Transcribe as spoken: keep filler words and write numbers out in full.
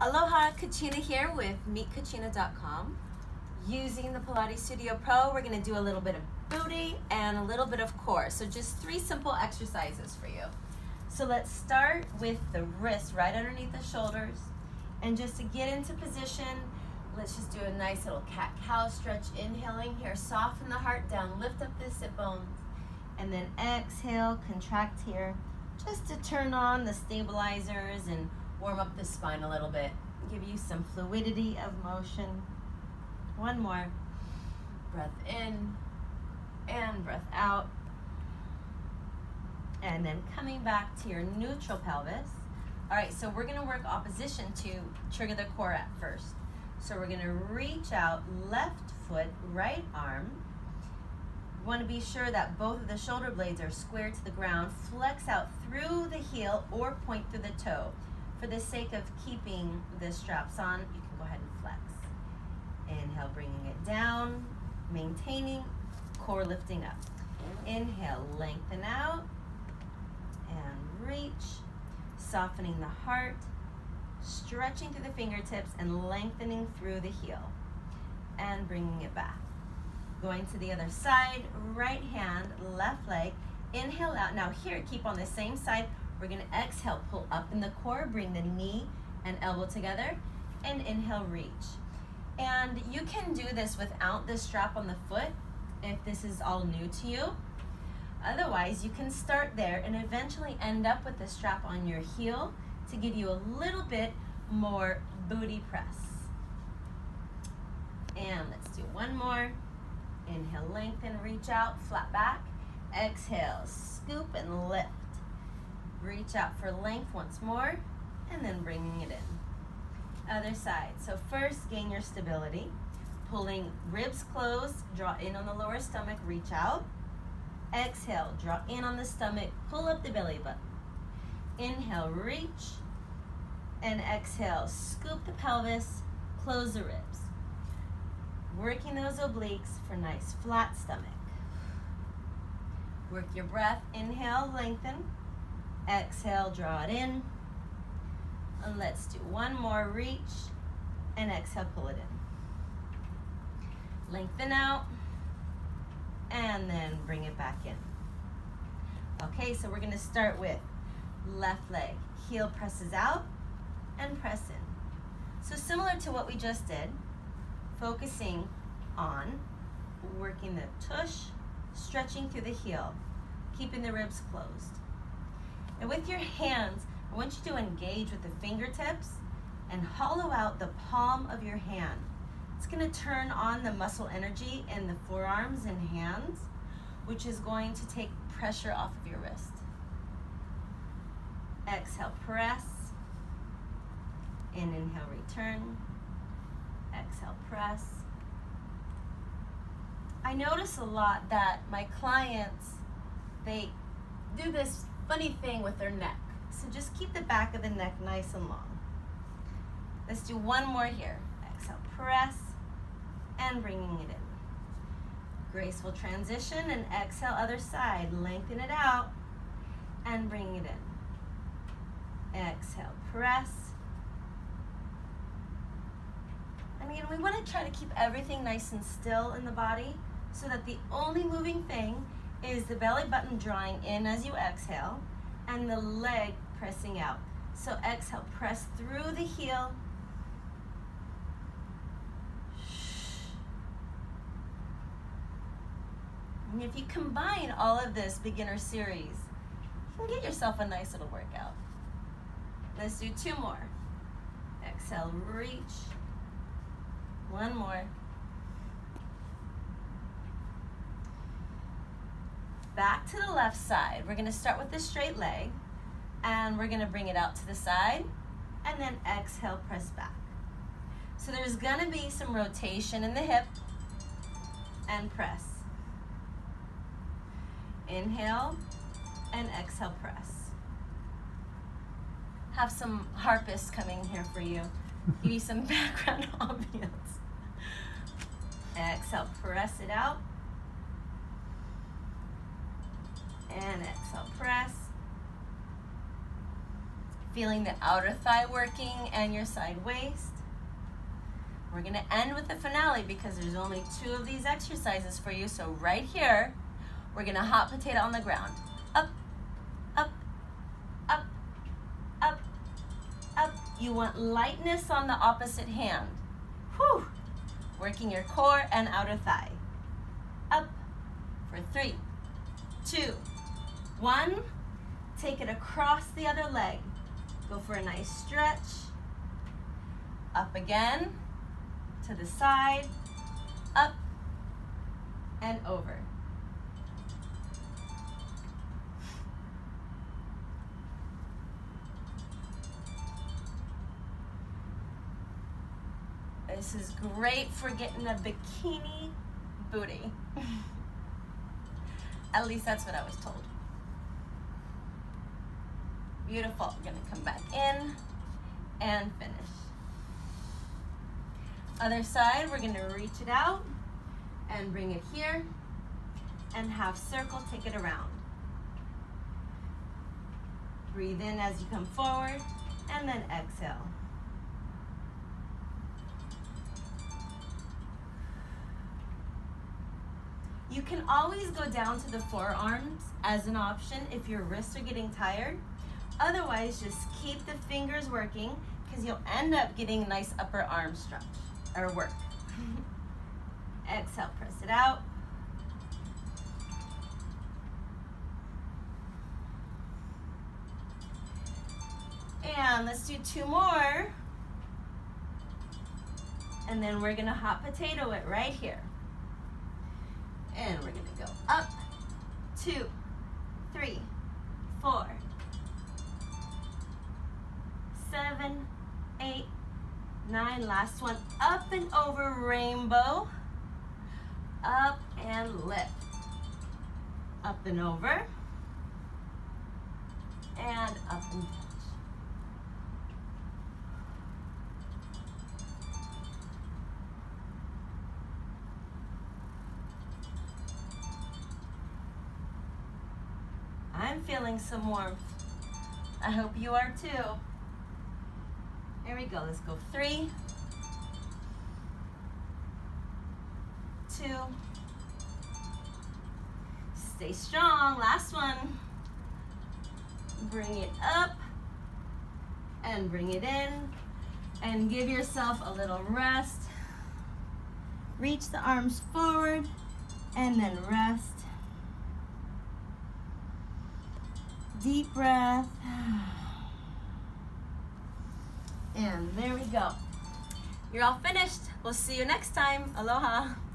Aloha, Kachina here with meet kachina dot com. Using the Pilates Studio Pro, we're going to do a little bit of booty and a little bit of core. So just three simple exercises for you. So let's start with the wrist right underneath the shoulders. And just to get into position, let's just do a nice little cat-cow stretch. Inhaling here, soften the heart down, lift up the sit bones. And then exhale, contract here, just to turn on the stabilizers and warm up the spine a little bit. Give you some fluidity of motion. One more. Breath in and breath out. And then coming back to your neutral pelvis. All right, so we're gonna work opposition to trigger the core at first. So we're gonna reach out, left foot, right arm. You wanna be sure that both of the shoulder blades are square to the ground. Flex out through the heel or point through the toe. For the sake of keeping the straps on, you can go ahead and flex. Inhale, bringing it down, maintaining, core lifting up. Inhale, lengthen out, and reach, softening the heart, stretching through the fingertips and lengthening through the heel, and bringing it back. Going to the other side, right hand, left leg, inhale out. Now here, keep on the same side. We're gonna exhale, pull up in the core, bring the knee and elbow together, and inhale, reach. And you can do this without the strap on the foot if this is all new to you. Otherwise, you can start there and eventually end up with the strap on your heel to give you a little bit more booty press. And let's do one more. Inhale, lengthen, reach out, flat back. Exhale, scoop and lift. Reach out for length once more, and then bringing it in. Other side. So first, gain your stability. Pulling ribs closed, draw in on the lower stomach, reach out. Exhale, draw in on the stomach, pull up the belly button. Inhale, reach. And exhale, scoop the pelvis, close the ribs. Working those obliques for nice flat stomach. Work your breath. Inhale, lengthen. Exhale, draw it in. And let's do one more, reach, and exhale, pull it in. Lengthen out, and then bring it back in. Okay, so we're gonna start with left leg. Heel presses out and press in. So similar to what we just did, focusing on working the tush, stretching through the heel, keeping the ribs closed. And with your hands, I want you to engage with the fingertips and hollow out the palm of your hand. It's gonna turn on the muscle energy in the forearms and hands, which is going to take pressure off of your wrist. Exhale, press. And inhale, return. Exhale, press. I notice a lot that my clients, they do this funny thing with their neck. So just keep the back of the neck nice and long. Let's do one more here. Exhale, press, and bringing it in. Graceful transition, and exhale, other side. Lengthen it out, and bring it in. Exhale, press. And again, we want to try to keep everything nice and still in the body so that the only moving thing is the belly button drawing in as you exhale and the leg pressing out. So exhale, press through the heel. And if you combine all of this beginner series, you can get yourself a nice little workout. Let's do two more. Exhale, reach. One more. Back to the left side. We're gonna start with the straight leg, and we're gonna bring it out to the side, and then exhale, press back. So there's gonna be some rotation in the hip, and press. Inhale, and exhale, press. Have some harpists coming here for you. Give you some background ambience. Exhale, press it out. And exhale, press. Feeling the outer thigh working and your side waist. We're gonna end with the finale because there's only two of these exercises for you. So right here, we're gonna hot potato on the ground. Up, up, up, up, up. You want lightness on the opposite hand. Whew. Working your core and outer thigh. Up for three, two, one. Take it across the other leg. Go for a nice stretch. Up again, to the side, up, and over. This is great for getting a bikini booty. At least that's what I was told. Beautiful. We're gonna come back in and finish. Other side, we're gonna reach it out and bring it here and half circle, take it around. Breathe in as you come forward and then exhale. You can always go down to the forearms as an option if your wrists are getting tired. Otherwise, just keep the fingers working because you'll end up getting a nice upper arm stretch or work. Exhale, press it out. And let's do two more. And then we're gonna hot potato it right here. And we're gonna go up, two, three, four, seven, eight, nine. Last one, up and over rainbow. Up and lift. Up and over. And up and touch. I'm feeling some warmth. I hope you are too. Here we go. Let's go three, two, stay strong. Last one. Bring it up and bring it in and give yourself a little rest. Reach the arms forward and then rest. Deep breath. And there we go. You're all finished. We'll see you next time. Aloha.